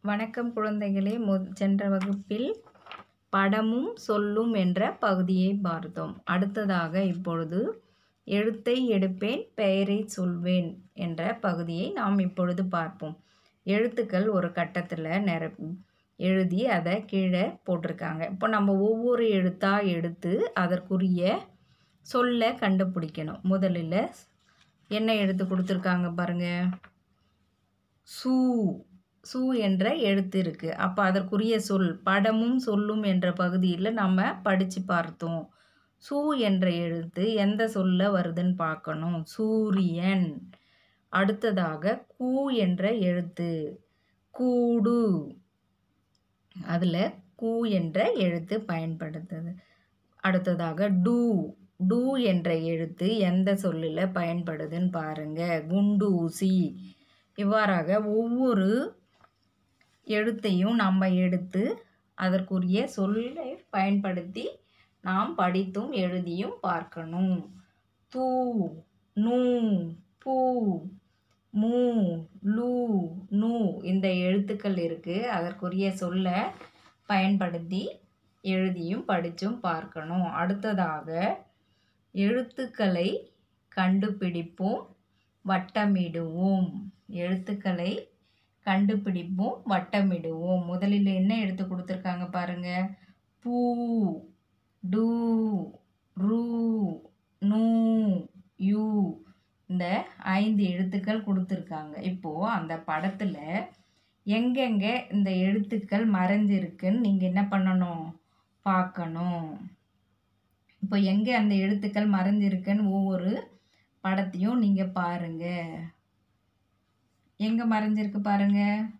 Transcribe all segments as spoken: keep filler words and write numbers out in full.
வணக்கம் குழந்தைகளே. சென்ற வகுப்பில் படமும் சொல்லும் என்ற பகுதியை பார்த்தோம். அடுத்ததாக இப்பொழுது எழுத்தை எடுப்பேன் பெயரை சொல்வேன் என்ற பகுதியை நாம் இப்பொழுது பார்ப்போம். எழுத்துக்கள் ஒரு கட்டத்தில் நிர எழுதி அதை கீழே போட்டிருக்காங்க. இப்போ நம்ம ஒவ்வொரு எழுத்தாக எடுத்து அதற்குரிய சொல்ல கண்டுபிடிக்கணும். முதலில் என்ன எழுத்து கொடுத்துருக்காங்க பாருங்கள். சூ சூ என்ற எழுத்து இருக்குது. அப்போ அதற்குரிய சொல் படமும் சொல்லும் என்ற பகுதியில் நம்ம படித்து பார்த்தோம். சூ என்ற எழுத்து எந்த சொல்ல வருதுன்னு பார்க்கணும். சூரியன். அடுத்ததாக கூ என்ற எழுத்து கூடு. அதில் கூ என்ற எழுத்து பயன்படுத்துது. அடுத்ததாக டூ டூ என்ற எழுத்து எந்த சொல்லில் பயன்படுதுன்னு பாருங்கள். குண்டூசி. இவ்வாறாக ஒவ்வொரு எழுத்தையும் நம்ம எடுத்து அதற்குரிய சொல்லை பயன்படுத்தி நாம் படித்தும் எழுதியும் பார்க்கணும். தூ, நூ, பூ, மூ, லூ, நூ இந்த எழுத்துக்கள் இருக்குது. அதற்குரிய சொல்லை பயன்படுத்தி எழுதியும் படித்தும் பார்க்கணும். அடுத்ததாக எழுத்துக்களை கண்டுபிடிப்போம், வட்டமிடுவோம். எழுத்துக்களை கண்டுபிடிப்போம், வட்டமிடுவோம். முதலில் என்ன எழுத்து கொடுத்துருக்காங்க பாருங்க. பூ, டூ, ரூ, நூ, யூ இந்த ஐந்து எழுத்துக்கள் கொடுத்துருக்காங்க. இப்போது அந்த படத்தில் எங்கெங்கே இந்த எழுத்துக்கள் மறைஞ்சிருக்குன்னு நீங்கள் என்ன பண்ணணும், பார்க்கணும். இப்போ எங்கே அந்த எழுத்துக்கள் மறைஞ்சிருக்குன்னு ஒவ்வொரு படத்தையும் நீங்கள் பாருங்கள். எங்கே மறைஞ்சிருக்கு பாருங்க.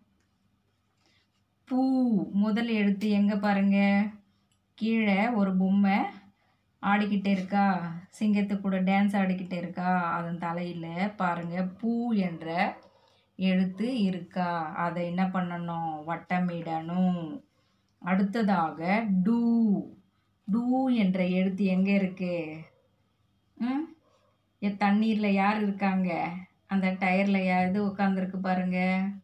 பூ முதல் எழுத்து எங்கே பாருங்க. கீழே ஒரு பொம்மை ஆடிக்கிட்டே இருக்கா, சிங்கத்து கூட டான்ஸ் ஆடிக்கிட்டே இருக்கா. அதன் தலையில் பாருங்க பூ என்ற எழுத்து இருக்கா. அதை என்ன பண்ணணும், வட்டமிடணும். அடுத்ததாக டூ டூ என்ற எழுத்து எங்கே இருக்கு. ம் தண்ணீரில் யார் இருக்காங்க, அந்த டயரில் எது உட்காந்துருக்கு பாருங்க.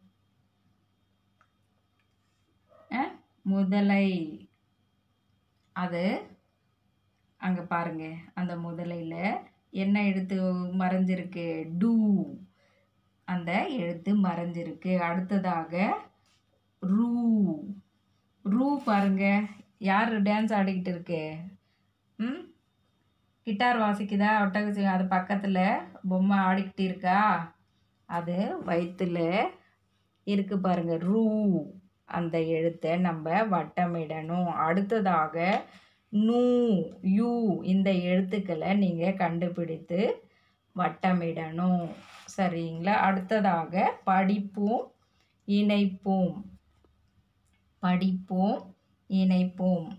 முதலை. அது அங்கே பாருங்க. அந்த முதலையில் என்ன எழுத்து மறைஞ்சிருக்கு, டூ அந்த எழுத்து மறைஞ்சிருக்கு. அடுத்ததாக ரூ ரூ பாருங்க. யார் டான்ஸ் ஆடிக்கிட்டு இருக்கு. ம் கிட்டார் வாசிக்குதா, ஒட்டகச்சி. அது பக்கத்தில் பொம்மை ஆடிக்கிட்டு இருக்கா. அது வயிற்றுல இருக்கு பாருங்க. ரூ அந்த எழுத்தை நம்ம வட்டமிடணும். அடுத்ததாக நூ, யூ இந்த எழுத்துக்களை நீங்கள் கண்டுபிடித்து வட்டமிடணும். சரிங்களா. அடுத்ததாக படிப்போம், இணைப்போம். படிப்போம், இணைப்போம்.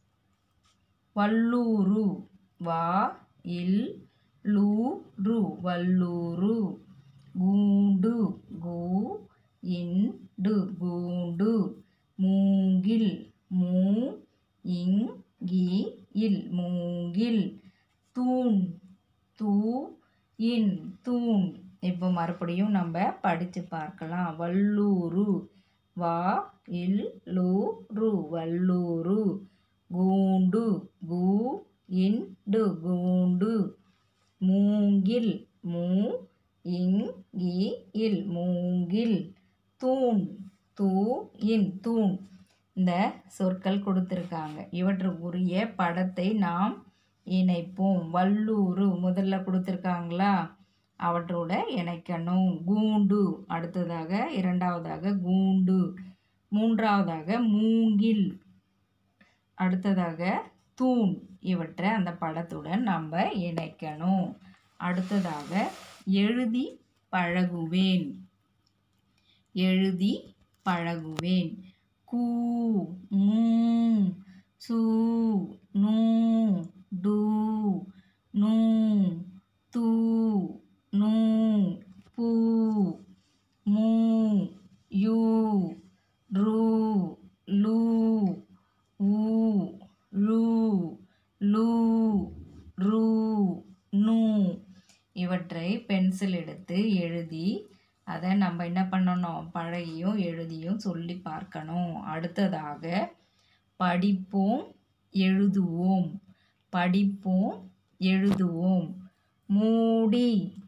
வல்லூரு. வா இல் லூ ரு வல்லூரு. கூண்டு. கூ இண்டு கூண்டு. மூங்கில். மூ இங் கி இல் மூங்கில். தூண். தூ இன் தூண். இப்போ மறுபடியும் நம்ம படித்து பார்க்கலாம். வல்லூரு. வா இல் லூ ரு வல்லூரு. கூண்டு. கூ இண்டு கூண்டு. மூங்கில். மூ இங் கி இல் மூங்கில். தூண். தூ இன் தூண். இந்த சொற்கள் கொடுத்துருக்காங்க. இவற்றுக்குரிய படத்தை நாம் இணைப்போம். வல்லூரு முதல்ல கொடுத்துருக்காங்களா, அவற்றோட இணைக்கணும். கூண்டு அடுத்ததாக, இரண்டாவதாக கூண்டு, மூன்றாவதாக மூங்கில், அடுத்ததாக தூண். இவற்றை அந்த படத்துடன் நம்ம இணைக்கணும். அடுத்ததாக எழுதி பழகுவேன். எழுதி பழகுவேன். கூ, மூ, சூ, நூ, டூ, நூ, தூ, நூ, பூ, மூ, யூ, ரூ, லூ, ஊ, ழூ, லூ, ரூ, நூ. இவற்றை பென்சில் எடுத்து எழுதி அதை நம்ம நம்ம என்ன பண்ணணும், பழகியும் எழுதியும் சொல்லி பார்க்கணும். அடுத்ததாக படிப்போம் எழுதுவோம். படிப்போம் எழுதுவோம். மூடி,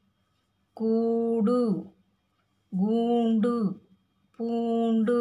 கூடு, கூண்டு, பூண்டு,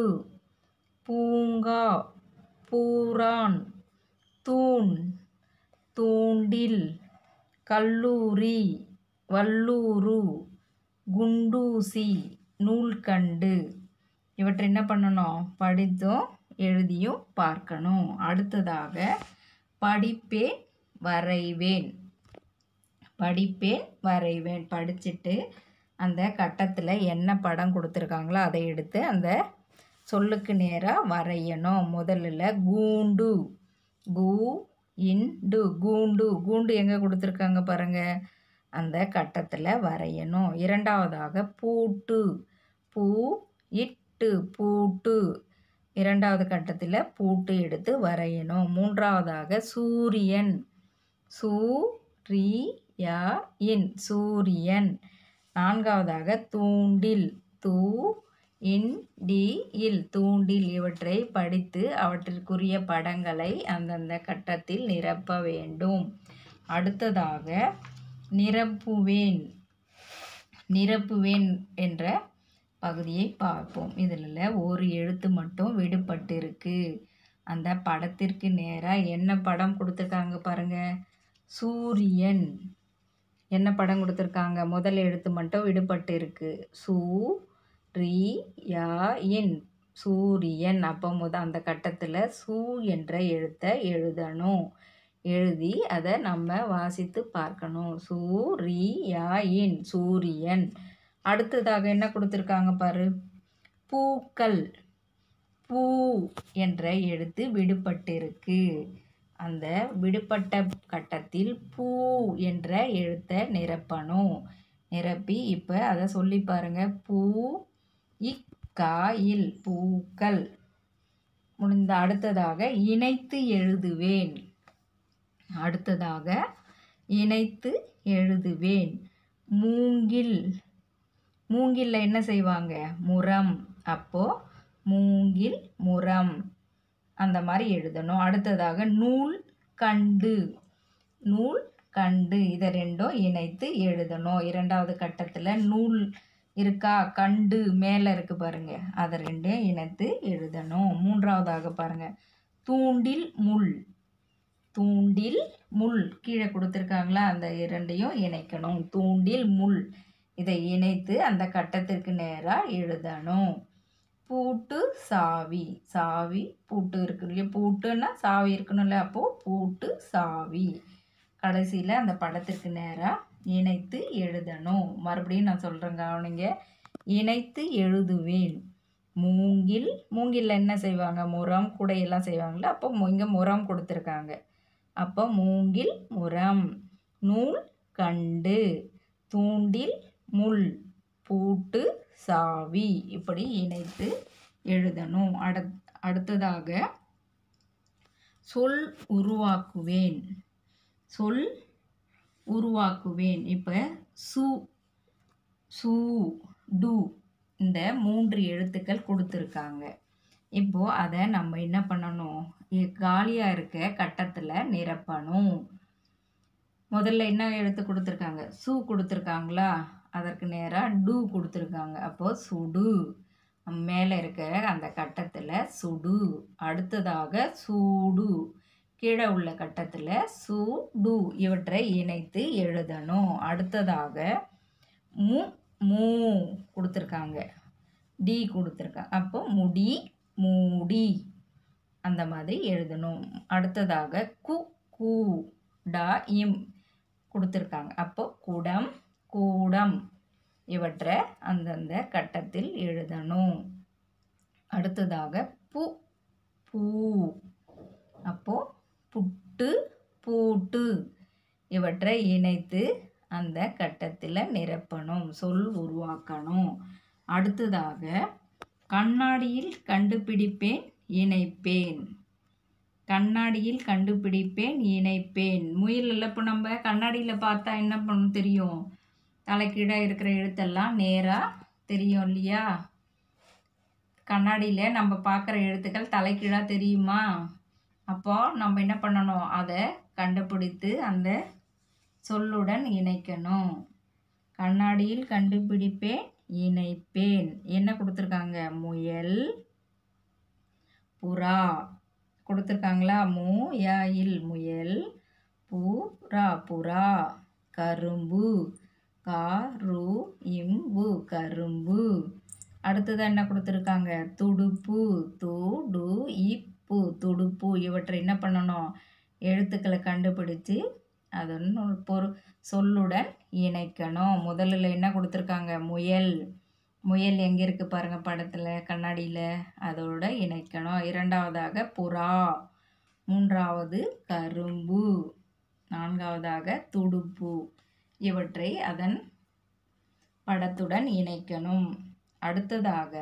பூங்கா, பூரான், தூண், தூண்டில், கல்லூரி, வல்லூரு, குண்டூசி, நூல்கண்டு. இவற்றை என்ன பண்ணணும், படித்தும் எழுதியும் பார்க்கணும். அடுத்ததாக படிப்பேன் வரைவேன். படிப்பேன் வரைவேன். படிச்சுட்டு அந்த கட்டத்தில் என்ன படம் கொடுத்துருக்காங்களோ அதை எடுத்து அந்த சொல்லுக்கு நேராக வரையணும். முதல்ல கூண்டு, கூ இண்டு, கூண்டு. கூண்டு எங்கே கொடுத்துருக்காங்க பாருங்கள், அந்த கட்டத்தில் வரையணும். இரண்டாவதாக பூட்டு, பூ இட்டு, பூட்டு. இரண்டாவது கட்டத்தில் பூட்டு எடுத்து வரையணும். மூன்றாவதாக சூரியன், சூ ரி யா இன், சூரியன். நான்காவதாக தூண்டில், தூ இன் டி இல், தூண்டில். இவற்றை படித்து அவற்றிற்குரிய படங்களை அந்தந்த கட்டத்தில் நிரப்ப வேண்டும். அடுத்ததாக நிரப்புவேன். நிரப்புவேன் என்ற பகுதியை பார்ப்போம். இதில் ஒரு எழுத்து மட்டும் விடுபட்டிருக்கு. அந்த படத்திற்கு நேராக என்ன படம் கொடுத்துருக்காங்க பாருங்கள், சூரியன். என்ன படம் கொடுத்துருக்காங்க, முதல் எழுத்து மட்டும் விடுபட்டு இருக்கு. சூ ரி யா இன், சூரியன். அப்போ முத அந்த கட்டத்தில் சூ என்ற எழுத்தை எழுதணும். எழுதி அதை நம்ம வாசித்து பார்க்கணும். சூ ரி யா இன், சூரியன். அடுத்ததாக என்ன கொடுத்துருக்காங்க பாரு, பூக்கள். பூ என்ற எழுத்து விடுபட்டிருக்கு. அந்த விடுபட்ட கட்டத்தில் பூ என்ற எழுத்தை நிரப்பணும். நிரப்பி இப்போ அதை சொல்லி பாருங்க. பூ இக்காயில், பூக்கள். முடிந்த அடுத்ததாக இணைத்து எழுதுவேன். அடுத்ததாக இணைத்து எழுதுவேன். மூங்கில். மூங்கில்ல என்ன செய்வாங்க, முரம். அப்போ மூங்கில், முரம். அந்த மாதிரி எழுதணும். அடுத்ததாக நூல் கண்டு, நூல் கண்டு. இதை ரெண்டும் இணைத்து எழுதணும். இரண்டாவது கட்டத்தில் நூல் இருக்கா, கண்டு மேலே இருக்கு பாருங்க, அதை ரெண்டும் இணைத்து எழுதணும். மூன்றாவதாக பாருங்க, தூண்டில் முள். தூண்டில் முள் கீழே கொடுத்துருக்காங்களா, அந்த இரண்டையும் இணைக்கணும். தூண்டில் முள். இதை இணைத்து அந்த கட்டத்திற்கு நேராக எழுதணும். பூட்டு சாவி. சாவி பூட்டு இருக்கு இல்லையா, பூட்டுன்னா சாவி இருக்கணும்ல, அப்போது பூட்டு சாவி. கடைசியில் அந்த படத்திற்கு நேராக இணைத்து எழுதணும். மறுபடியும் நான் சொல்கிறேன் கவனிங்க. இணைத்து எழுதுவேன். மூங்கில். மூங்கில்ல என்ன செய்வாங்க, முரம் குடையெல்லாம் செய்வாங்களே, அப்போ இங்கே முரம் கொடுத்துருக்காங்க. அப்போ மூங்கில் முரம். நூல் கண்டு, தூண்டில் முள், பூட்டு சாவி. இப்படி இணைத்து எழுதணும். அடு அடுத்ததாக சொல் உருவாக்குவேன். சொல் உருவாக்குவேன். இப்போ சு, சு, டு இந்த மூன்று எழுத்துக்கள் கொடுத்துருக்காங்க. இப்போது அதை நம்ம என்ன பண்ணணும், காலியாக இருக்க கட்டத்தில் நிரப்பணும். முதல்ல என்ன எழுத்து கொடுத்துருக்காங்க, சு கொடுத்துருக்காங்களா, அதற்கு நேராக டு கொடுத்துருக்காங்க. அப்போது சுடு. மேலே இருக்க அந்த கட்டத்தில் சுடு. அடுத்ததாக சூடு. கீழே உள்ள கட்டத்தில் சூடு. இவற்றை இணைத்து எழுதணும். அடுத்ததாக மு, மூ கொடுத்துருக்காங்க, டி கொடுத்துருக்காங்க. அப்போ முடி, மூடி. அந்த மாதிரி எழுதணும். அடுத்ததாக கு, கூ, டா, இம் கொடுத்துருக்காங்க. அப்போ குடம், கூடம். இவற்றை அந்தந்த கட்டத்தில் எழுதணும். அடுத்ததாக பு, பூ. அப்போ புட்டு, பூட்டு. இவற்றை இணைத்து அந்த கட்டத்தில் நிரப்பணும். சொல் உருவாக்கணும். அடுத்ததாக கண்ணாடியில் கண்டுபிடிப்பேன், இணைப்பேன். கண்ணாடியில் கண்டுபிடிப்பேன், இணைப்பேன். முயல் இல்லை. இப்போ நம்ம கண்ணாடியில் பார்த்தா என்ன பண்ண தெரியும், தலைக்கீழாக இருக்கிற எழுத்தெல்லாம் நேராக தெரியும் இல்லையா? கண்ணாடியில் நம்ம பார்க்குற எழுத்துக்கள் தலைகீழாக தெரியுமா? அப்போ நம்ம என்ன பண்ணணும்? அதை கண்டுபிடித்து அந்த சொல்லுடன் இணைக்கணும். கண்ணாடியில் கண்டுபிடிப்பேன், இணைப்பேன். என்ன கொடுத்துருக்காங்க? முயல், புறா கொடுத்துருக்காங்களா? மு ய இல் முயல், புறா புறா, கரும்பு, கா ரு இம் பு கரும்பு. அடுத்தது என்ன கொடுத்துருக்காங்க? துடுப்பு, து டு இப்பு துடுப்பு. இவற்றை என்ன பண்ணணும்? எழுத்துக்களை கண்டுபிடிச்சு அதன் பொரு சொல்லுடன் இணைக்கணும். முதல்ல என்ன கொடுத்துருக்காங்க? முயல். முயல் எங்கே இருக்குது பாருங்கள் படத்தில், கண்ணாடியில். அதோட இணைக்கணும். இரண்டாவதாக புறா, மூன்றாவது கரும்பு, நான்காவதாக துடுப்பு. இவற்றை அதன் படத்துடன் இணைக்கணும். அடுத்ததாக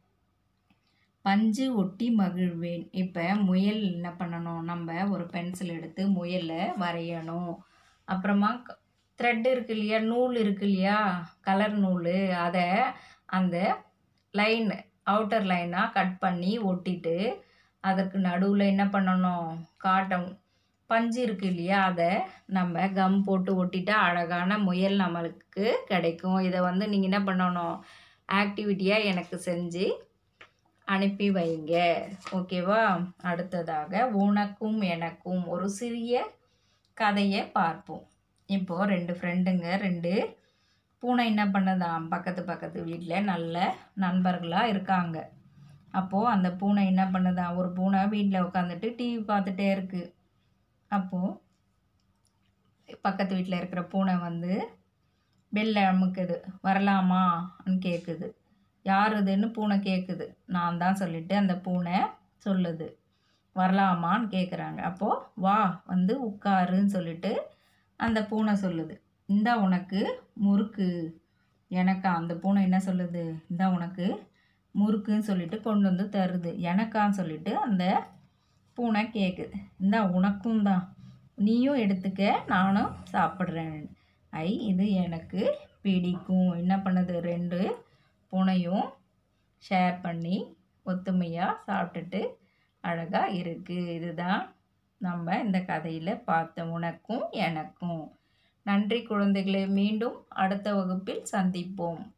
பஞ்சு ஒட்டி மகிழ்வேன். இப்போ முயல் என்ன பண்ணணும்? நம்ம ஒரு பென்சில் எடுத்து முயலை வரையணும். அப்புறமா த்ரெட் இருக்கு இல்லையா, நூல் இருக்கு இல்லையா, கலர் நூல், அதை அந்த லைன் அவுட்டர் லைனாக கட் பண்ணி ஒட்டிட்டு அதற்கு நடுவில் என்ன பண்ணணும்? காட்டம் பஞ்சு இருக்கு இல்லையா, அதை நம்ம கம் போட்டு ஒட்டிட்டா அழகான முயல் நம்மளுக்கு கிடைக்கும். இதை வந்து நீங்கள் என்ன பண்ணணும்? ஆக்டிவிட்டியாக எனக்கு செஞ்சு அனுப்பி வைங்க. ஓகேவா? அடுத்ததாக உனக்கும் எனக்கும் ஒரு சிறிய கதையை பார்ப்போம். இப்போது ரெண்டு ஃப்ரெண்டுங்க, ரெண்டு பூனை என்ன பண்ணதாம்? பக்கத்து பக்கத்து வீட்டில் நல்ல நண்பர்களாக இருக்காங்க. அப்போது அந்த பூனை என்ன பண்ணுதான்? ஒரு பூனை வீட்டில் உட்காந்துட்டு டிவி பார்த்துட்டே இருக்குது. அப்போது பக்கத்து வீட்டில் இருக்கிற பூனை வந்து பெல்ல அமுக்குது. வரலாமான்னு கேட்குது. யார் இதுன்னு பூனை கேட்குது. நான் தான் சொல்லிட்டு அந்த பூனை சொல்லுது. வரலாமான்னு கேட்குறாங்க. அப்போது வா வந்து உட்காருன்னு சொல்லிட்டு அந்த பூனை சொல்லுது. இந்தா உனக்கு முறுக்கு. எனக்கா? அந்த பூனை என்ன சொல்லுது? இந்தா உனக்கு முறுக்குன்னு சொல்லிட்டு கொண்டு வந்து தருது. எனக்கான்னு சொல்லிட்டு அந்த பூனை கேட்குது. இந்தா உனக்கும் தான், நீயும் எடுத்துக்க, நானும் சாப்பிட்றேன். ஐ இது எனக்கு பிடிக்கும். என்ன பண்ணுது? ரெண்டு பூனையும் ஷேர் பண்ணி ஒத்துமையாக சாப்பிட்டுட்டு அழகாக இருக்குது. இதுதான் நம்ம இந்த கதையில் பார்த்த உனக்கும் எனக்கும். நன்றி குழந்தைகளே. மீண்டும் அடுத்த வகுப்பில் சந்திப்போம்.